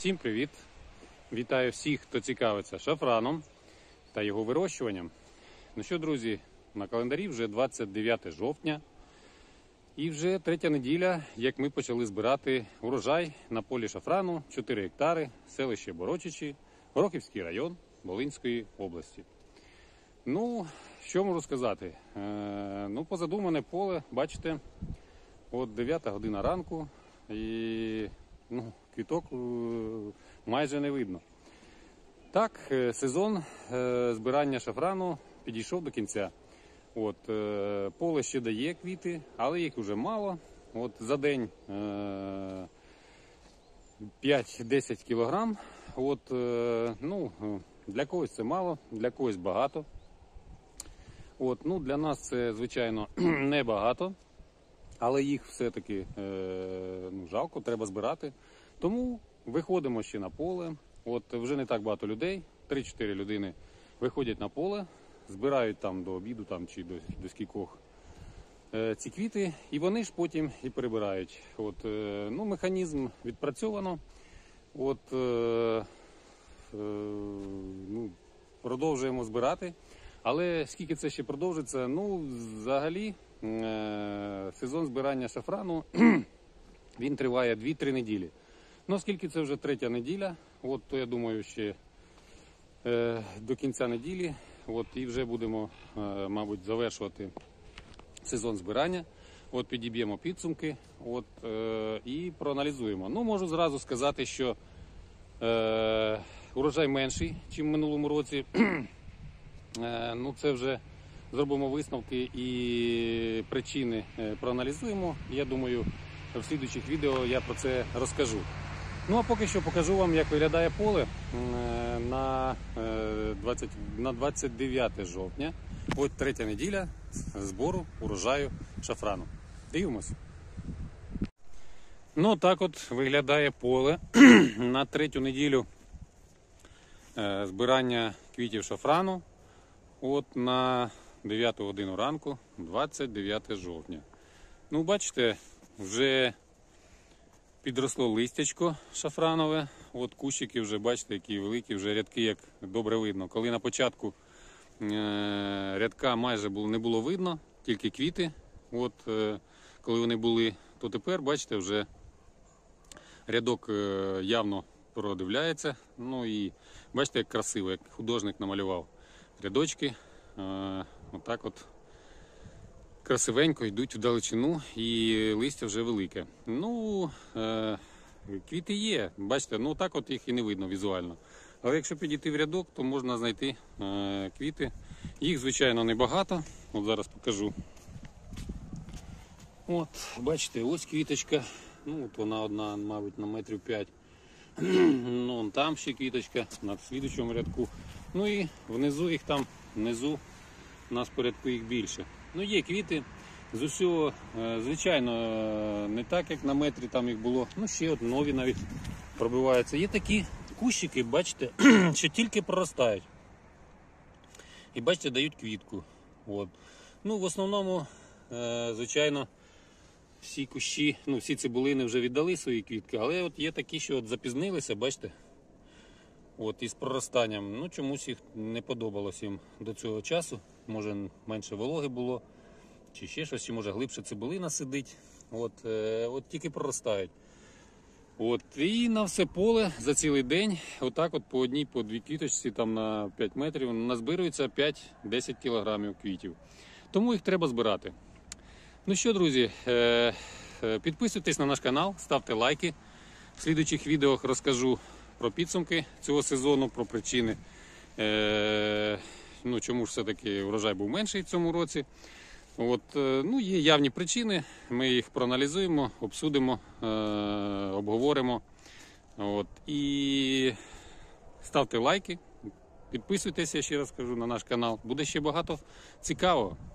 Всім привіт! Вітаю всіх, хто цікавиться шафраном та його вирощуванням. Ну що, друзі, на календарі вже 29 жовтня і вже третя неділя, як ми почали збирати урожай на полі шафрану 4 гектари, селище Борочичі, Горохівський район Волинської області. Ну, що можу сказати? Позадумане поле, бачите, от 9 година ранку і квіток майже не видно. Так, сезон збирання шафрану підійшов до кінця. Поле ще дає квіти, але їх вже мало. За день 5-10 кілограм. Для когось це мало, для когось багато. Для нас це, звичайно, не багато, але їх все-таки жалко, треба збирати. Тому виходимо ще на поле. Вже не так багато людей, 3-4 людини виходять на поле, збирають там до обіду чи до скількох ці квіти, і вони ж потім і прибирають. Механізм відпрацьовано. Продовжуємо збирати. Але скільки це ще продовжиться? Взагалі сезон збирання шафрану він триває 2-3 неділі. Оскільки це вже третя неділя, то я думаю, ще до кінця неділі і вже будемо, мабуть, завершувати сезон збирання. Підіб'ємо підсумки і проаналізуємо. Можу зразу сказати, що урожай менший, ніж в минулому році. Це вже зробимо висновки і причини проаналізуємо. Я думаю, в слідуючих відео я про це розкажу. А поки що покажу вам, як виглядає поле на 29 жовтня. Третя неділя збору урожаю шафрану. Дивимось. Так виглядає поле на третю неділю збирання квітів шафрану. На 9 годину ранку, 29 жовтня. Бачите, вже підросло листячко шафранове. Кущики вже, бачите, які великі, вже рядки, як добре видно. Коли на початку рядка майже не було видно, тільки квіти. Коли вони були, то тепер, бачите, вже рядок явно продивляється. І бачите, як красиво, як художник намалював. Рядочки красивенько йдуть вдалечину і листя вже велике. Квіти є, бачите, їх і не видно візуально. Але якщо підійти в рядок, то можна знайти квіти. Їх, звичайно, небагато. Зараз покажу. Бачите, ось квіточка. Вона одна, мабуть, на метрів 5. Там ще квіточка на слідучому рядку. І внизу їх там, внизу у нас по рядку їх більше. Є квіти з усього, звичайно, не так, як на метрі там їх було. Ще нові навіть пробиваються. Є такі кущики, бачите, що тільки проростають. І бачите, дають квітку. В основному, звичайно, всі кущі, всі цибулини вже віддали свої квітки, але є такі, що запізнилися, бачите, із проростанням. Чомусь їх не подобалось їм до цього часу. Може менше вологи було, чи ще щось, чи може глибше цибулина сидить. Тільки проростають. І на все поле за цілий день, по одній, по дві квіточці, там на 5 метрів, назбирується 5-10 кілограмів квітів. Тому їх треба збирати. Що, друзі, підписуйтесь на наш канал, ставте лайки. В слідуючих відео розкажу про підсумки цього сезону, про причини, чому ж все-таки урожай був менший в цьому році. Є явні причини, ми їх проаналізуємо, обсудимо, обговоримо. І ставте лайки, підписуйтесь, я ще раз кажу, на наш канал. Буде ще багато цікавого.